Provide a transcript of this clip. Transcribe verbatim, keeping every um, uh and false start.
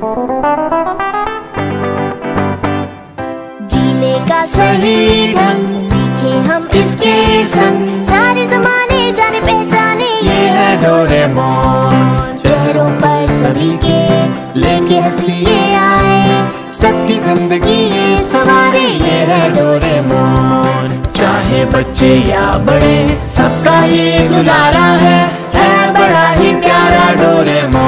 जीने का सही ढंग सीखे हम इसके संग, सारे जमाने जाने पहचाने ये है डोरेमोन। चेहरों पर सभी के लेके हंसी ये आए, सबकी जिंदगी ये सवारे ये है डोरेमोन। चाहे बच्चे या बड़े सबका ये दुलारा है, है बड़ा ही प्यारा डोरेमोन।